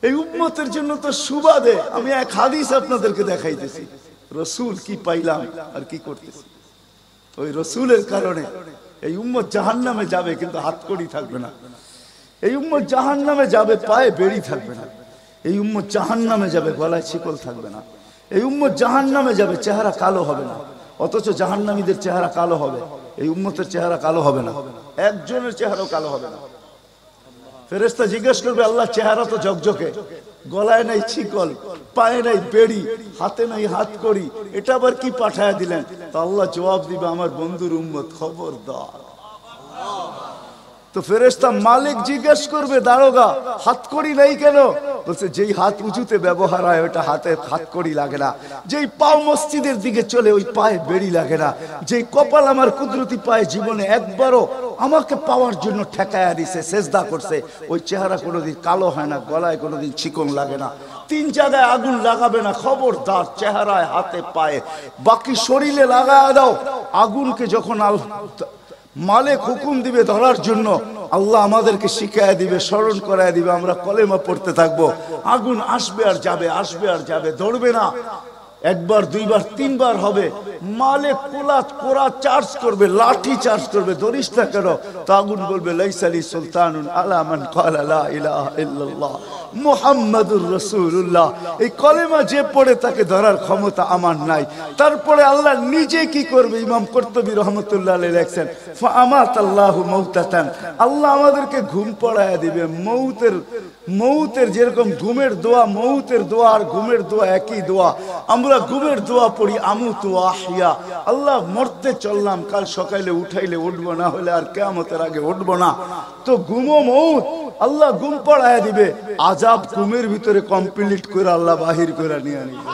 এই উম্মতের জন্য তো সুবাদে আমি এক হাদিস আপনাদেরকে দেখাইতেছি, রসুল কি পাইলাম আর কি করতেছি। ওই রসুলের কারণে এই উম্মত জাহান্নামে যাবে, কিন্তু হাতকড়ি থাকবে না। এই উম্মত জাহান্নামে যাবে, পায়ে বেড়ি থাকবে না। এই উম্মত জাহান্নামে যাবে, গলায় শিকল থাকবে না। এই উম্মত জাহান্নামে যাবে, চেহারা কালো হবে না। অথচ জাহান্নামীদের চেহারা কালো হবে, এই উম্মতের চেহারা কালো হবে না। একজনের চেহারাও কালো হবে না। ফেরেশতা জিজ্ঞেস করবে, আল্লাহ চেহারা তো ঝকঝকে, গলায় নাই শিকল, পায়ে নাই বেড়ি, হাতে নাই হাতকড়ি, এটা আবার কি পাঠায় দিলেন? তো আল্লাহ জবাব দিবে, আমার বন্ধুর উম্মত, খবরদার। তো ফেরেশতা মালিক জিজ্ঞেস করবে, দারোগা হাতকড়ি নেই কেন? বলছে, যেই হাত উঁচুতে ব্যবহার হয় ওটা হাতে হাতকড়ি লাগে না। যেই পাও মসজিদের দিকে চলে ওই পায়ে বেড়ি লাগে না। যেই কপাল আমার কুদরতি পায়ে জীবনে একবারও আমাকে পাওয়ার জন্য ঠেকায়া দিছে, সেজদা করছে, ওই চেহারা কোনোদিন কালো হয় না, গলায় কোনোদিন চিকন লাগে না। 3 জায়গায় আগুন লাগাবে না, খবরদার। চেহারায়, হাতে, পায়ে, বাকি শরীরে লাগায় দাও। আগুনকে যখন মালিক হুকুম দিবে ধরার জন্য, আল্লাহ আমাদেরকে শিখায় দিবে, স্মরণ করায় দিবে, আমরা কলেমা পড়তে থাকবো। আগুন আসবে আর যাবে, আসবে আর যাবে, ধরবে না। একবার, দুইবার, 3 বার হবে। মালিক কোরা চার্জ করবে, লাঠি চার্জ করবে, ধরিস না কেন? তো আগুন বলবে, লাইসালি সুলতানুন আলা মান ক্বালা লা ইলাহা ইল্লাল্লাহ মুহাম্মাদুর রাসূলুল্লাহ। এই কলেমা যে পড়ে তাকে ধরার ক্ষমতা আমার নাই। তারপরে আল্লাহ নিজে কি করবে? ইমাম কুরতুবী রাহমাতুল্লাহ আলাইহি লেখেন, ফাআমাতাল্লাহু মাউতাতান, আল্লাহ আমাদেরকে ঘুম পড়ায়া দিবে। মৌতের যেরকম ঘুমের দোয়া, মৌতের দোয়া আর ঘুমের দোয়া একই দোয়া। আমরা ঘুমের দোয়া পড়ি, আমুতু আহিয়া, আল্লাহ মরতে চললাম, কাল সকালে উঠাইলে উঠবো, না হলে আর কিয়ামতের আগে উঠবো না। তো ঘুমো মৌত, আল্লাহ ঘুম পড়ায়া দিবে। আযাব ঘুমের ভিতরে কমপ্লিট করে আল্লাহ বাহির করে নিয়ে নিবে।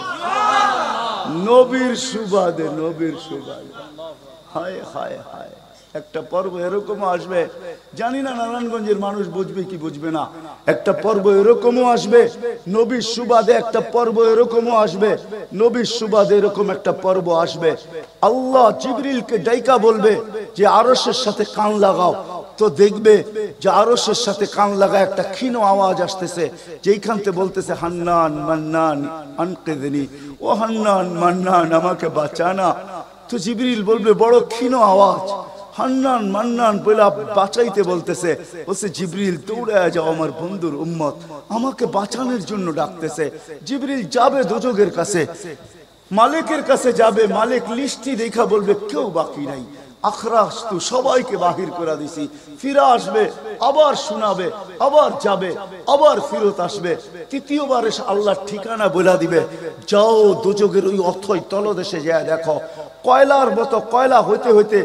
নবীর সুবাদে, নবীর সুবাদে। হায় হায় হায়, একটা পর্ব এরকমও আসবে, জানি না নারায়ণগঞ্জের মানুষ বুঝবে কি বুঝবে না। একটা পর্ব এরকমও আসবে নবীর সুবাদে, একটা পর্ব এরকমও আসবে নবীর সুবাদে, এরকম একটা পর্ব আসবে। আল্লাহ জিবরিলকে ডাইকা বলবে যে আরশের সাথে কান লাগাও। তো দেখবে যে আরশের সাথে কান লাগা একটা ক্ষীণ আওয়াজ আসতেছে, যেইখান থেকে বলতেছে, হান্নান মান্নান আনকিযনি, ও হান্নান মান্নান আমাকে বাঁচানা। তো জিবরিল বলবে, বড় ক্ষীণ আওয়াজ, হান্নান মান্নান বলে বাঁচাইতে বলতেছে। বলছে, জিবরিল দৌড়ায় যাও, আমার বন্ধুর উম্মত আমাকে বাঁচানোর জন্য ডাকতেছে। জিবরিল যাবে দোজখের কাছে, মালিকের কাছে যাবে। মালিক লিস্টি দেখা বলবে, কেউ বাকি নাই, আখরাস্তু, সবাইকে বাহির করে দিছি। ফিরে আসবে, আবার শোনাবে, আবার যাবে, আবার ফিরত আসবে। তৃতীয়বার এসে আল্লাহর ঠিকানা বলে দিবে, যাও দোজখের ওই অথই তলদেশে যায় দেখো, কয়লার মতো কয়লা হইতে হইতে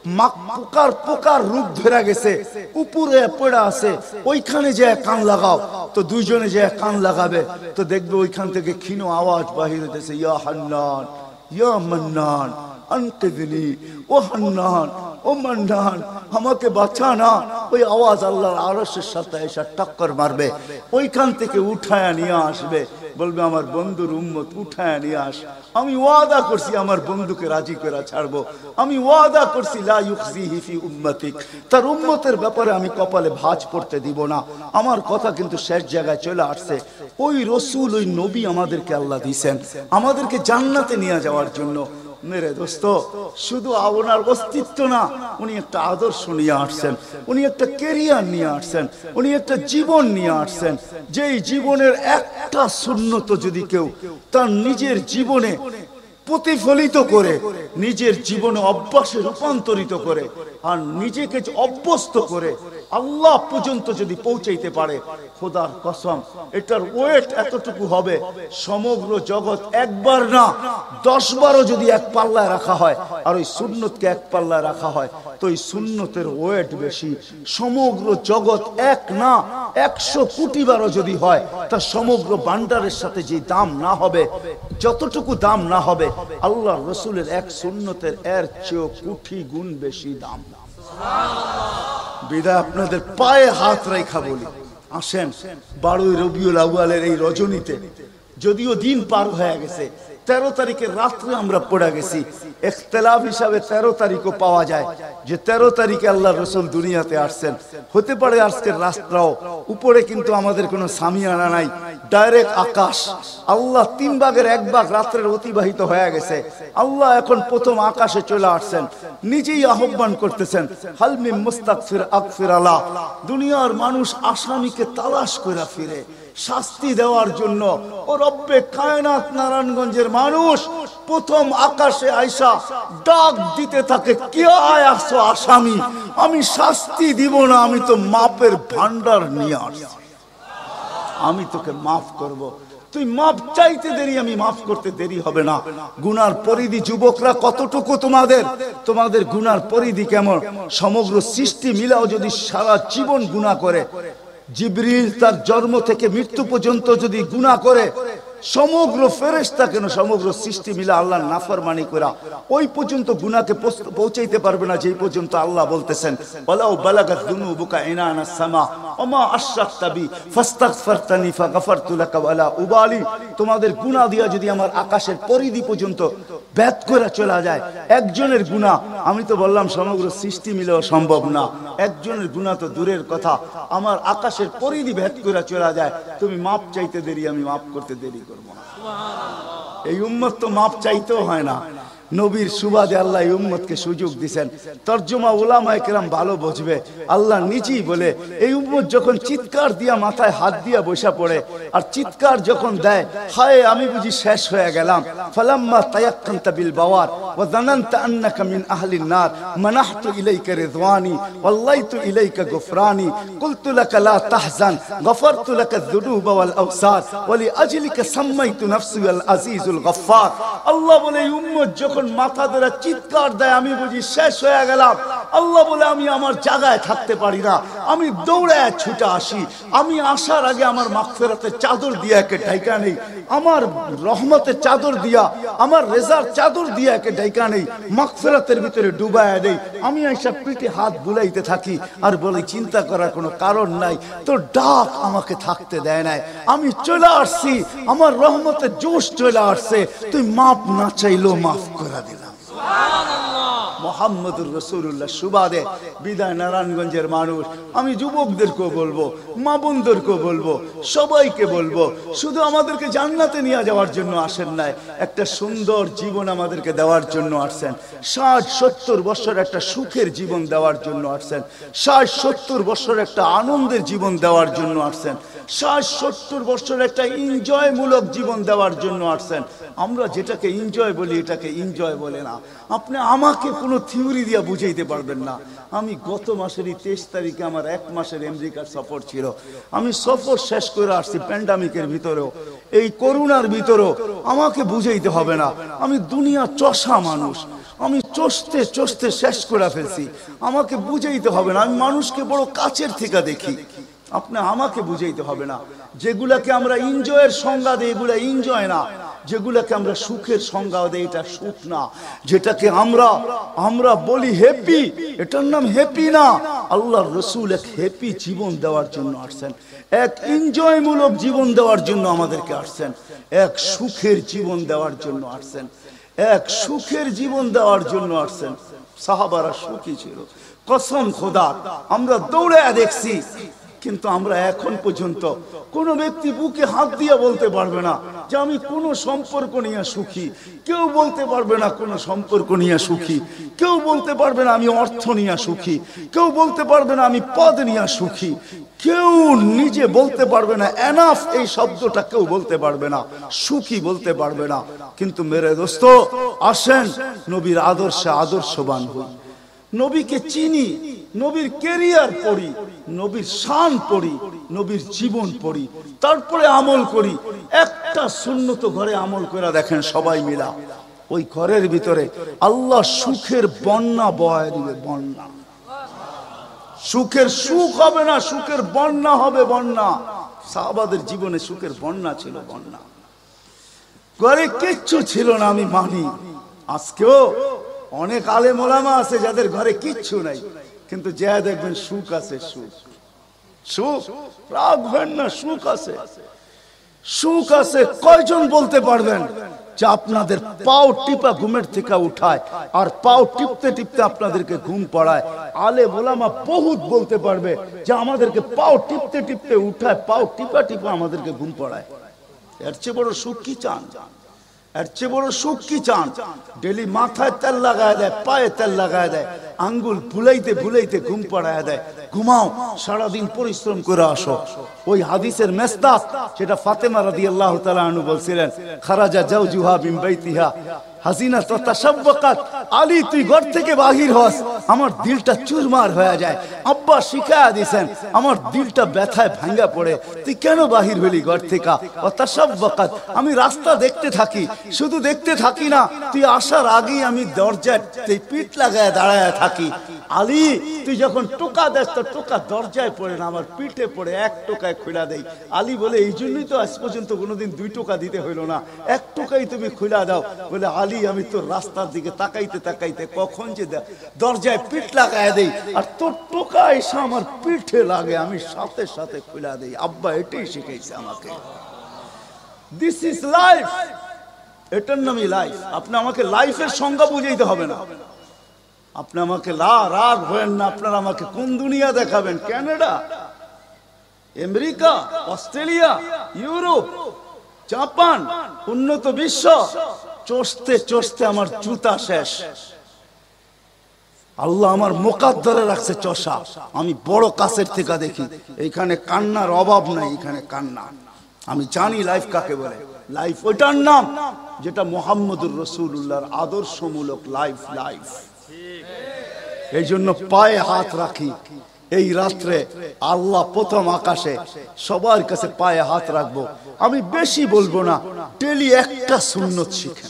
পোকার রূপ ধরে গেছে, উপরে পড়ে আছে, ওইখানে যে কান লাগাও। তো দুইজনে যে কান লাগাবে, তো দেখবে ওইখান থেকে ক্ষীণ আওয়াজ বাহির হইতেছে, ইয়া হান্নান ইয়া মান্নান আনকিযনি, ও হান্নান ও মান্নান আমাকে বাঁচানা। ওই আওয়াজ আল্লাহর আরশের সাথে এসে টক্কর মারবে, ওইখান থেকে উঠায়া নিয়ে আসবে। বলবে, আমার বন্ধুর উম্মত উঠায়া নিয়ে আস, আমি ওয়াদা করছি আমার বন্ধুকে রাজি করে ছাড়বো। আমি ওয়াদা করছি লা ইউখজিহি ফি উম্মতিক, তার উম্মতের ব্যাপারে আমি কপালে ভাঁজ পড়তে দিব না। আমার কথা কিন্তু শেষ জায়গায় চলে আসছে। ওই রসুল, ওই নবী আমাদেরকে আল্লাহ দিয়েছেন আমাদেরকে জান্নাতে নিয়ে যাওয়ার জন্য। মেরে দোস্ত, শুধু ওনার অস্তিত্ব না, উনি একটা আদর্শ নিয়ে আসছেন, উনি একটা ক্যারিয়ার নিয়ে আসছেন, উনি একটা জীবন নিয়ে আসছেন। যেই জীবনের একটা সুন্নত যদি কেউ তার নিজের জীবনে প্রতিফলিত করে, নিজের জীবনে অভ্যাসে রূপান্তরিত করে, আর নিজেকে অভ্যস্ত করে আল্লাহ পর্যন্ত যদি পৌঁছাইতে পারে, খোদার কসম এটার ওয়েট এতটুকু হবে, সমগ্র জগৎ একবার না 10 বারও যদি এক পাল্লায় রাখা হয়, আর ওই সুন্নতকে এক পাল্লায় রাখা হয়, তো এই সুন্নতের ওয়েট বেশি। সমগ্র জগৎ এক না 100 কোটি বারও যদি হয়, তা সমগ্র ভান্ডারের সাথে যে দাম না হবে, যতটুকু দাম না হবে, আল্লাহ রসুলের এক সুন্নতের এর চেয়েও কোটি গুণ বেশি দাম। বিদায় আপনাদের পায়ে হাত রেখা বলি, আসেন 12 রবিউল আউয়ালের এই রজনীতে, যদিও দিন পার হয়ে গেছে, 13 তারিখের রাত্রে আমরা পড়ে গেছি। ইখতিলাফ হিসাবে 13 তারিখও পাওয়া যায় যে 13 তারিখে আল্লাহ রসুল দুনিয়াতে আসছেন। হতে পারে আজকের রাস্তাও উপরে কিন্তু আমাদের কোনো সামিয়ানা নাই, ডাইরেক্ট আকাশ। আল্লাহ 3 ভাগের 1 ভাগ রাত্রের অতিবাহিত হয়ে গেছে। আল্লাহ এখন প্রথম আকাশে চলে আসছেন, নিজেই আহ্বান করতেছেন, হাল মিন মুস্তাগফির আগফির আলা। দুনিয়ার মানুষ আসামিকে তালাশ করে ফিরে শাস্তি দেওয়ার জন্য। ও রব্বে কায়নাত নারায়ণগঞ্জের মানুষ প্রথম আকাশে আইসা ডাক দিতে থাকে, কে আসছো আসামি? আমি শাস্তি দিব না, আমি তো মাপের ভান্ডার নিয়ে আসছি, আমি তোকে মাফ করব। তুই মাপ চাইতে দেরি, আমি মাফ করতে দেরি হবে না। গুনার পরিধি যুবকরা কতটুকু তোমাদের গুনার পরিধি কেমন? সমগ্র সৃষ্টি মিলাও যদি সারা জীবন গুনাহ করে, জিবরিল তার জন্ম থেকে মৃত্যু পর্যন্ত যদি গুনাহ করে, সমগ্র ফেরেশতা কেন সমগ্র সৃষ্টি মিলে আল্লাহর নাফরমানি করা ওই পর্যন্ত গুনাহকে পৌঁছাইতে পারবে না, যেই পর্যন্ত আল্লাহ বলতেছেন ওয়ালাউ বালাগাত যুনুবুকা ইনানাস সামা ওমা আশরাকতা বি ফাস্তাগফারতানি ফাগফারতু লাকা ওয়ালা উবালি। তোমাদের গুনাহ দিয়া যদি আমার আকাশের পরিধি পর্যন্ত ভেদ করে চলা যায়, একজনের গুনাহ, আমি তো বললাম সমগ্র সৃষ্টি মিলেও সম্ভব না, একজনের গুনাহ তো দূরের কথা, আমার আকাশের পরিধি ভেদ করে চলা যায়, তুমি মাপ চাইতে দেরি, আমি মাপ করতে দেরি করব না। এই উম্মত তো মাপ চাইতেও হয় না, নবীর সুবাদে আল্লাহ এই উম্মতকে সুযোগ দিবেন। তরজমা উলামায়ে কেরাম ভালো বুঝবে। আল্লাহ নিজেই বলে, এই উম্মত যখন চিৎকার দিয়া মাথায় হাত দিয়া বসা পড়ে আর চিৎকার যখন দেয়, হায় আমি বুঝি শেষ হয়ে গেলাম, ফালাম্মা তায়াক্কানতা বিল বাওয়ার ওয়া যানানতা আন্নাকা মিন আহলিন নার মানাহতু ইলাইকা রিদওয়ানি ওয়াল্লাইতু ইলাইকা গুফরানি কুলতু লাকা লা তাহজান গফারতু লাকা যুনুবা ওয়াল আওসার ওয়া লিআজলিকা সাম্মাইতু নাফসি আল আজিজুল গফফার। আল্লাহ বলে এই উম্মত যখন মাথা ধরে চিৎকার দেয়, আমি বুঝি শেষ হয়ে গেলাম। আল্লাহ বলে আমি আমার জায়গায় থাকতে পারি না, আমি দৌড়ায় ছুটে আসি। আমি আসার আগে আমার মাগফিরাতের চাদর দিয়া একে ঢাকা নেই, আমার রহমতের চাদর দিয়া, আমার রেজার চাদর দিয়া একে ঢাকা নেই, মাগফিরাতের ভিতরে ডুবায়া দেই। আমি আইসা পিঠে হাত বুলাইতে থাকি আর বলি চিন্তা করার কোনো কারণ নাই, তোর ডাক আমাকে থাকতে দেয় নাই, আমি চলে আসছি, আমার রহমতের জোশ চলে আসছে, তুই মাপ না চাইলেও মাফ করে দিলাম। মুহাম্মদুর রাসূলুল্লাহ সুবাদে বিদায় নারায়ণগঞ্জের মানুষ, আমি যুবকদেরকেও বলবো, মা বোনদেরকেও বলবো, সবাইকে বলবো, শুধু আমাদেরকে জান্নাতে নিয়ে যাওয়ার জন্য আসেন নাই, একটা সুন্দর জীবন আমাদেরকে দেওয়ার জন্য আসছেন। 60-70 বছর একটা সুখের জীবন দেওয়ার জন্য আসছেন, 60-70 বছর একটা আনন্দের জীবন দেওয়ার জন্য আসছেন, 60-70 বছর একটা এনজয় মূলক জীবন দেওয়ার জন্য আসছেন। আমরা যেটাকে এনজয় বলি এটাকে এনজয় বলে না। আপনি আমাকে কোনো থিওরি দিয়া বুঝাইতে পারবেন না। আমি গত মাসেরই 23 তারিখে আমার 1 মাসের আমেরিকার সফর ছিল, আমি সফর শেষ করে আসছি প্যান্ডামিকের ভিতরেও, এই করোনার ভিতরেও। আমাকে বুঝাইতে হবে না, আমি দুনিয়া চষা মানুষ, আমি চষতে চষতে শেষ করে ফেলছি, আমাকে বুঝাইতে হবে না। আমি মানুষকে বড় কাছের থেকে দেখি, আপনি আমাকে বুঝাইতে হবে না। যেগুলাকে আমরা এনজয়ের সংজ্ঞা দেই এগুলা এনজয় না, যেগুলাকে আমরা সুখের সংজ্ঞা দেই এটা সুখ না, যেটাকে আমরা বলি হ্যাপি, এটার নাম হ্যাপি না। আল্লাহর রাসূল এক হ্যাপি জীবন দেওয়ার জন্য আসছেন, এক এনজয় মূলক জীবন দেওয়ার জন্য আমাদেরকে আসছেন, এক সুখের জীবন দেওয়ার জন্য আসছেন, এক সুখের জীবন দেওয়ার জন্য আসছেন। সাহাবারা সুখী ছিল, কসম খোদা। আমরা দৌড়ে দেখছি, কিন্তু আমরা এখন পর্যন্ত কোন ব্যক্তি বুকে হাত দিয়ে বলতে পারবে না যে আমি কোন সম্পর্ক নিয়ে সুখী। কেউ বলতে পারবে না কোন সম্পর্ক নিয়ে সুখী, কেউ বলতে পারবে না আমি অর্থ নিয়ে সুখী, কেউ বলতে পারবে না আমি পদ নিয়ে সুখী, কেউ নিজে বলতে পারবে না এনাফ এই শব্দটা কেউ বলতে পারবে না, সুখী বলতে পারবে না। কিন্তু মেরে দোস্ত আসেন নবীর আদর্শে আদর্শবান হই, নবীকে চিনি, নবীর ক্যারিয়ার পড়ি, নবীর শান পড়ি, নবীর জীবন পড়ি, তারপরে আমল করি। একটা সুন্নত ঘরে আমল করে দেখেন সবাই মিলা, ওই ঘরের ভিতরে আল্লাহ সুখের বন্যা বয়ে দিবে, বন্যা। সুখের সুখ হবে না, সুখের বন্যা হবে, বন্যা। সাহাবাদের জীবনে সুখের বন্যা ছিল, বন্যা। ঘরে কিচ্ছু ছিল না, আমি মানি। আজকেও অনেক আলেম ওলামা আছে যাদের ঘরে কিচ্ছু নাই, কিন্তু যা দেখবেন সুখ আছে, সুখ, সুখ, রাগ হয় না, সুখ আছে, সুখ আছে। কয়জন বলতে পারবেন যা আপনাদের পাও টিপা ঘুমের থেকে উঠায় আর পাও টিপতে টিপতে আপনাদেরকে ঘুম পড়ায়। আলেম ওলামা বহুত বলতে পারবে যে আমাদেরকে পাও টিপতে টিপতে উঠায়, পাও টিপা টিপা আমাদেরকে ঘুম পড়ায়। এর চেয়ে বড় সুখ কি চান? এর চেয়ে বড় সুখ কি চান? ডেলি মাথায় তেল লাগায় দেয়, পায়ে তেল লাগায় দেয়, আঙ্গুল ভুলাইতে ভুলাইতে ঘুম পড়ায় দেয়। ঘুমাও, সারাদিন পরিশ্রম করে আসো। ওই হাদিসের মেস্তাক যেটা ফাতেমা রাদিয়াল্লাহু তাআলা আনহা বলছিলেন, খারাজা জাওজুহা মিন বাইতিহা হাসিনা তো তাসাব্বাকাত। আলী তুই ঘর থেকে বাহির হস, আমার দিলটা চুরমার হয়ে যায়। আব্বা শিখায়া দিয়েছেন, আমার দিলটা ব্যথায় ভাঙ্গা পড়ে। তুই কেন বাহির হলি ঘর থেকে? ও তাসাব্বাকাত, আমি রাস্তা দেখতে থাকি, শুধু দেখতে থাকি না, তুই আসার আগেই আমি দরজায় পিঠ লাগায় দাঁড়ায় থাকি। আলী তুই যখন টোকা দেস তো টোকা দরজায় পড়ে না, আমার পিঠে পড়ে, এক টোকায় খুলা দেই। আলী বলে এই জন্যই তো আজ পর্যন্ত কোনোদিন 2 টোকা দিতে হইল না, 1 টোকাই তুমি খুলা দাও। বলে আলী আমি তো রাস্তার দিকে তাকাইতে তাকাইতে কখন যে দরজায় পিঠ লাগায় দেই আর তোর টোকা এসে আমার পিঠে লাগে, আমি সাথে সাথে খুলা দেই। আব্বা এটাই শিখাইছে আমাকে। দিস ইজ লাইফ, এটার নামই লাইফ। আপনি আমাকে লাইফের সংজ্ঞা বুঝাইতে হবে না। আপনি আমাকে রাগ হবেন না। আপনারা আমাকে কোন দুনিয়া দেখাবেন? Canada, America, Australia, Europe, Japan, উন্নত বিশ্ব, চষতে চষতে আমার জুতা শেষ। আল্লাহ আমার মোকাদ্দরে রাখছে চষা। আমি বড় কাছের থেকে দেখি, এইখানে কান্নার অভাব নাই, এখানে কান্না। আমি জানি লাইফ কাকে বলে। লাইফ ওইটার নাম যেটা মুহাম্মদুর রাসূলুল্লাহর আদর্শমূলক লাইফ। লাইফ এই জন্য পায়ে হাত রাখি। এই রাত্রে আল্লাহ প্রথম আকাশে সবার কাছে পায়ে হাত রাখবো। আমি বেশি বলবো না, ডেলি একটা সুন্নত শিখেন।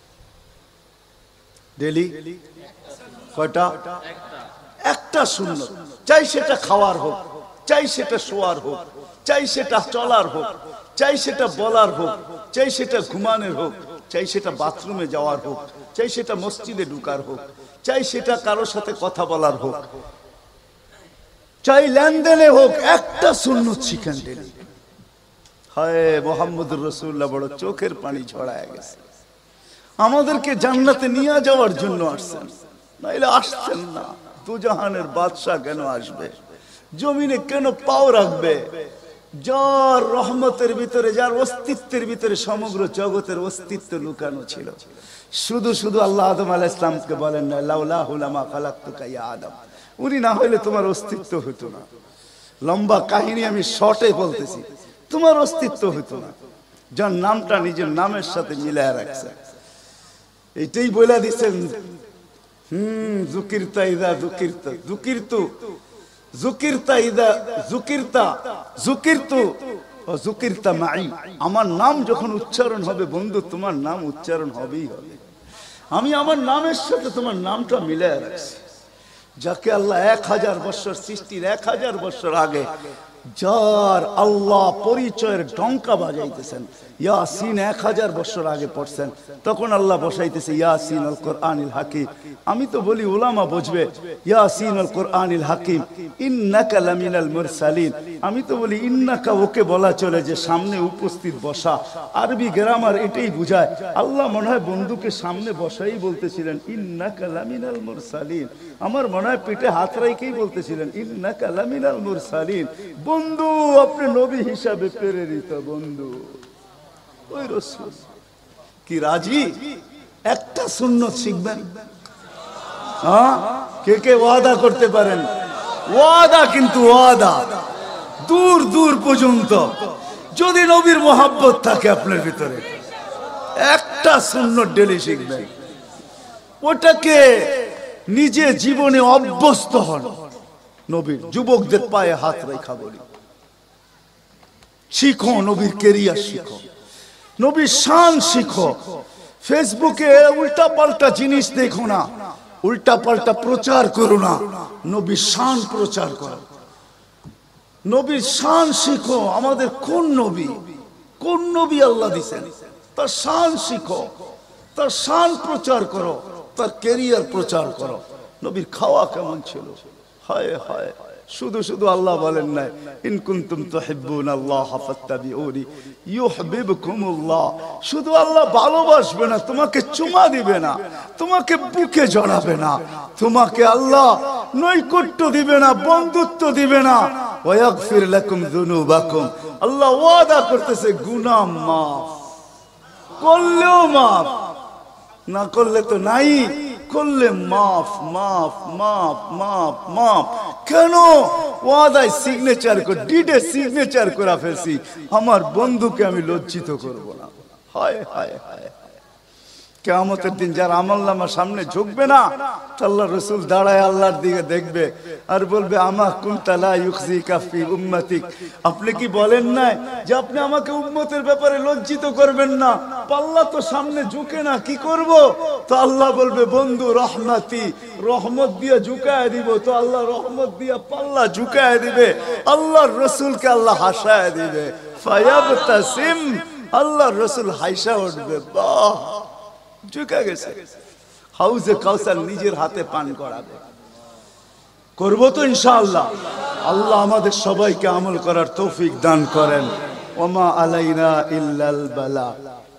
ডেলি কয়টা? একটা সুন্নত। চাই সেটা খাওয়ার হোক, চাই সেটা শোয়ার হোক, চাই সেটা চলার হোক, চাই সেটা বলার হোক, চাই সেটা ঘুমানোর হোক, চাই সেটা বাথরুমে যাওয়ার হোক, চাই সেটা মসজিদে ঢুকার হোক, চাই সেটা কারোর সাথে কথা বলার হোক, চাই লেনদেনে হোক, একটা সুন্নত শিখেন ডেলি। হায় মুহাম্মদুর রাসূলুল্লাহ বড় চোখের পানি ঝরায় গেছে। আমাদেরকে জান্নাতে নিয়ে যাওয়ার জন্য আসছেন, নাইলে আসছেন না। দুজাহানের বাদশা কেন আসবে? জমিনে কেন পাও রাখবে? যার রহমতের ভিতরে, যার অস্তিত্বের ভিতরে সমগ্র জগতের অস্তিত্ব লুকানো ছিল। শুধু শুধু আল্লাহ আদম আলাইহিস সালামকে বলেন না, লাউলাহু লামা খালাকতুকা ইয়া আদম। উনি না হইলে তোমার অস্তিত্ব হতো না। লম্বা কাহিনী আমি শর্টে বলতেছি, তোমার অস্তিত্ব হতো না। যার নামটা নিজের নামের সাথে মিলায় রাখছে, এটাই বলে দিচ্ছেন। যুকিরতা ইদা যুকিরতা, যুকিরতু যুকিরতা ইদা যুকিরতা, যুকিরতু ও যুকিরতা মাই। আমার নাম যখন উচ্চারণ হবে বন্ধু, তোমার নাম উচ্চারণ হবেই হবে। আমি আমার নামের সাথে তোমার নামটা মিলায় রাখছি। যাকে আল্লাহ 1000 বছর সৃষ্টির 1000 বছর আগে যার আল্লাহ পরিচয়ের ডঙ্কা বাজাইতেছেন, ইয়াসিন 1000 বছর আগে পড়ছেন, তখন আল্লাহ বসাইতেছে ইয়াসিন আল কোরআনিল হাকিম। আমি তো বলি উলামা বুঝবে, ইয়াসিন আল কোরআনিল হাকিম ইন্নাকা লামিনাল মুরসালিন। আমি তো বলি ইন্নাকা ওকে বলা চলে যে সামনে উপস্থিত বসা। আরবি গ্রামার এটাই বুঝায়। আল্লাহ মনে হয় বন্ধুকে সামনে বসাই বলতেছিলেন ইন্নাকা লামিনাল মুরসালিন। আমার মনে হয় পিঠে হাত রাইকেই বলতেছিলেন ইন্নাকা লামিনাল মুরসালিন। বন্ধু আপনি নবী হিসাবে প্রেরিত বন্ধু। ওই রাসূল কি রাজি? একটা সুন্নত শিখবেন। হ্যাঁ, কে কে ওয়াদা করতে পারেন? ওয়াদা, কিন্তু ওয়াদা দূর দূর পর্যন্ত। যদি নবীর মোহাব্বত থাকে আপনার ভিতরে, একটা সুন্নত ডেলি শিখবেন। ওটাকে নিজে জীবনে অভ্যস্ত হন। নবীর যুবকদের পায়ে হাত রেখা বলি, শিখো নবীর কেরিয়ার, শিখো নবীর শান শিখো। ফেসবুকে উল্টা পাল্টা জিনিস দেখো না, উল্টা পাল্টা প্রচার করো না, নবীর শান প্রচার করো। নবীর শান শিখো। আমাদের কোন নবী, কোন নবী আল্লাহ দিয়েছেন, তার শান শিখো, তার শান প্রচার করো, তার কেরিয়ার প্রচার করো। নবীর খাওয়া কেমন ছিল? হায় হায়, শুধু শুধু আল্লাহ বলেন নাই ইন কুনতুম তুহিব্বুনাল্লাহ ফাত্তাবিউনি ইউহিব্বুকুমুল্লাহ। শুধু আল্লাহ ভালোবাসবে না, তোমাকে চুমা দিবে না, তোমাকে বুকে জড়াবে না, তোমাকে আল্লাহ নৈকট্য দিবে না, বন্ধুত্ব দিবে না। ওয়া ইয়াগফির লাকুম যুনুবাকুম, আল্লাহ ওয়াদা করতেছে গুনাহ মাফ করলেও মাফ, না করলে তো নাই, করলে মাফ মাফ মাফ মাফ মাফ। কেন? ওয়াদায় সিগনেচার করে, ডিডে সিগনেচার করে ফেলছি, আমার বন্ধুকে আমি লজ্জিত করব না। হায় হায় হায়, কিয়ামতের দিন যার আমলনামার সামনে ঝুঁকবে না, আল্লাহ রাসূল দাঁড়ায় আল্লাহর দিকে দেখবে আর বলবে আমা কুনতা লা ইউখজিকা ফি উম্মতিক, আপনি কি বলেন না যে আপনি আমাকে উম্মতের ব্যাপারে লজ্জিত করবেন না? পাল্লা তো সামনে ঝুঁকে না, কি করব? তো আল্লাহ বলবে বন্ধু রহমতি, রহমত দিয়ে ঝুঁকায় দিব। তো আল্লাহ রহমত দিয়ে পাল্লা ঝুঁকায় দিবে, আল্লাহর রাসূলকে আল্লাহ হাসায় দিবে। ফায়াবতাসিম, আল্লাহর রাসূল হাসা উঠবে, বাহ ঝুঁকে গেছে। হাউজে কাউসার নিজের হাতে পান করাবে। করবো তো ইনশাআল্লাহ। আল্লাহ আমাদের সবাইকে আমল করার তৌফিক দান করেন। ওমা আলাইনা ইল্লাল বালা।